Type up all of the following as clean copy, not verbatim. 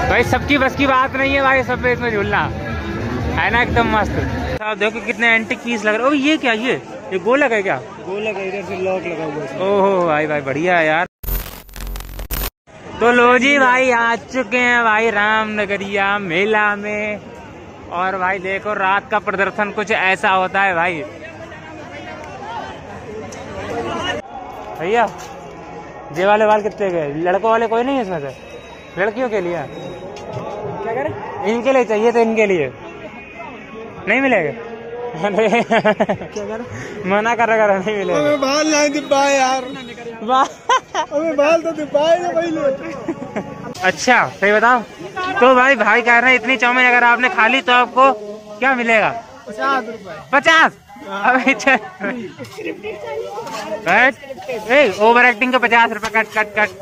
भाई सबकी बस की बात नहीं है भाई, सब पे इसमें झूलना है ना, एकदम मस्त। आप देखो कितने एंटीक पीस लग रहे हैं। ये क्या, ये गोलक है क्या? गोलक है, इधर से लॉक लगा हुआ है। ओहो भाई भाई बढ़िया है यार। तो लो जी भाई आ चुके हैं भाई रामनगरिया मेला में। और भाई देखो रात का प्रदर्शन कुछ ऐसा होता है भाई। भैया ये वाले बाल कितने के? लड़कों वाले कोई नहीं है इसमें से? लड़कियों के लिए क्या करें? इनके लिए चाहिए, तो इनके लिए नहीं मिलेगा? क्या करें? मना कर रहा, नहीं मिलेगा। बाल नहीं दिब्बा यार, बाल तो दिब्बा है पहले। अच्छा सही बताओ। तो भाई कह रहे हैं इतनी चाउमीन अगर आपने खा ली तो आपको क्या मिलेगा? 50 रुपए। 50? अबे ओवर एक्टिंग का 50 रुपए कट कट कट।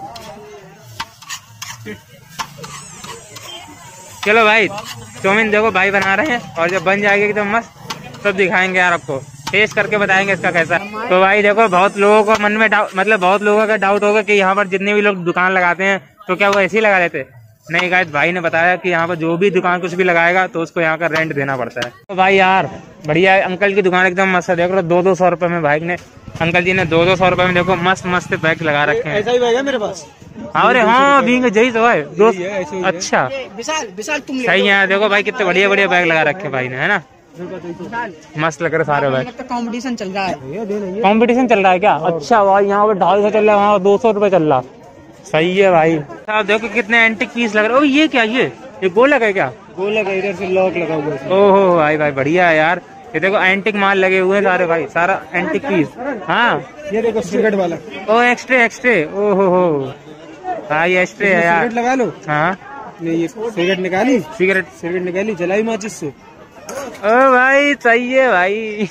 चलो भाई चाउमीन देखो भाई बना रहे हैं, और जब बन जाएगी एकदम मस्त तब दिखाएंगे यार आपको, टेस्ट करके बताएंगे इसका कैसा। तो भाई देखो बहुत लोगों को मन में डाउट, मतलब बहुत लोगों का डाउट होगा कि यहाँ पर जितने भी लोग दुकान लगाते हैं तो क्या वो ऐसे ही लगा देते? नहीं गाइस, भाई ने बताया कि यहाँ पर जो भी दुकान कुछ भी लगाएगा तो उसको यहाँ का रेंट देना पड़ता है। तो भाई यार बढ़िया है, अंकल की दुकान एकदम मस्त है। देखो 200-200 रुपए में भाई ने, अंकल जी ने 200-100 रुपए में देखो मस्त मस्त बैग लगा रखे हैं। ऐसा ही बैग है मेरे पास। अरे हाँ भी यही तो है दोस्त। अच्छा विशाल तुम सही है। देखो भाई कितने बढ़िया बढ़िया बैग लगा रखे भाई ने, है ना, मस्त लग रहे सारे बैग। कंपटीशन चल रहा है। कंपटीशन चल रहा है क्या? अच्छा भाई यहाँ पर 250 चल रहा है, वहाँ 200 रुपए चल रहा। सही है भाई। आप देखो कितने एंटीक पीस लग रहे हैं। ये क्या, ये गोलक है क्या? गोलक है, इधर से लॉक लगा हुआ है। ओहो भाई भाई बढ़िया है यार। ये देखो एंटीक माल लगे हुए हैं सारे भाई, सारा एंटीक पीस। हाँ ये देखो सिगरेट वाला। ओ एक्स्ट्रे ओहो हाँ ये एक्स्ट्रे है यार। सिगरेट लगा लो। हाँ ये सिगरेट निकाली, सिगरेट निकाली, जलाई माचिस से। ओ भाई सही है भाई।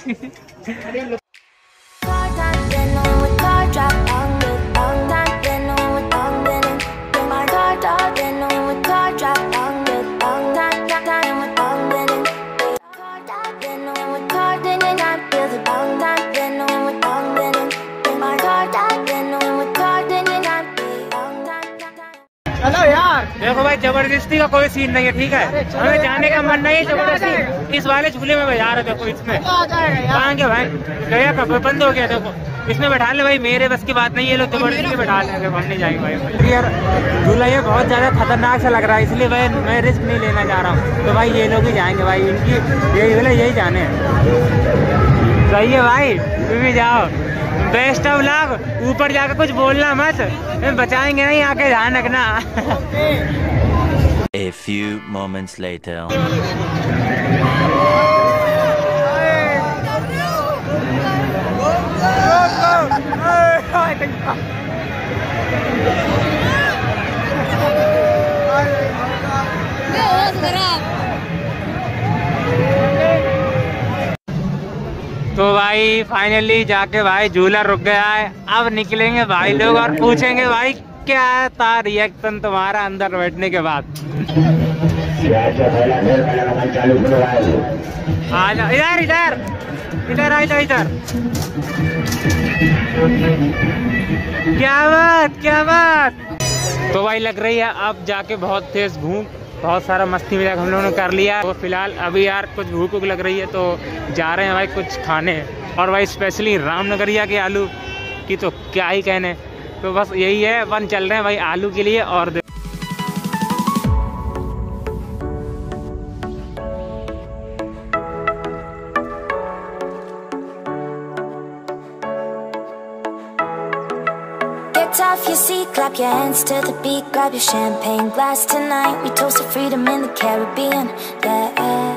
चलो यार देखो भाई जबरदस्ती का कोई सीन नहीं है, ठीक है? हमें जाने का मन नहीं है, जबरदस्ती इस वाले झूले में बैठा रहे। देखो इसमें कहाँ गया भाई, गया कब, बंद हो गया। देखो इसमें बैठा ले भाई, मेरे बस की बात नहीं है, लोग जबरदस्ती बैठा ले। हम नहीं जाएंगे भाई यार, झूला ये बहुत ज्यादा खतरनाक सा लग रहा है, इसलिए भाई मैं रिस्क नहीं लेना चाह रहा हूँ। तो भाई ये लोग ही जाएंगे भाई, इनकी यही जाने हैं। सही है भाई, तुम भी जाओ। Best of luck. ऊपर जाकर कुछ बोलना मत, बचाएंगे नहीं, आके ध्यान रखना। A few moments later. तो भाई फाइनली जाके भाई झूला रुक गया है। अब निकलेंगे भाई लोग और पूछेंगे भाई क्या था रिएक्शन तुम्हारा अंदर बैठने के बाद। आ जाओ इधर इधर इधर आ जाओ इधर। क्या बात। तो भाई लग रही है अब जाके बहुत तेज भूख, बहुत सारा मस्ती मजाक हम लोगों ने कर लिया। तो फिलहाल अभी यार कुछ भूख लग रही है तो जा रहे हैं भाई कुछ खाने। और भाई स्पेशली रामनगरिया के आलू की तो क्या ही कहने। तो बस यही है, अपन चल रहे हैं भाई आलू के लिए। और off your seat, clap your hands to the beat, grab your champagne glass tonight. We toast to freedom in the Caribbean, yeah.